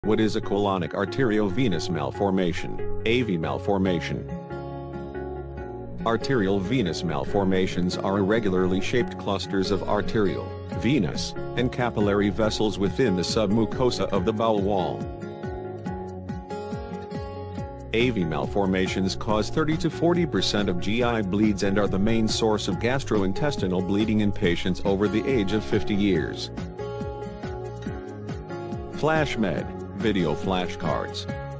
What is a colonic arteriovenous malformation, AV malformation? Arterial venous malformations are irregularly shaped clusters of arterial, venous, and capillary vessels within the submucosa of the bowel wall. AV malformations cause 30 to 40% of GI bleeds and are the main source of gastrointestinal bleeding in patients over the age of 50 years. FlashMed, video flashcards.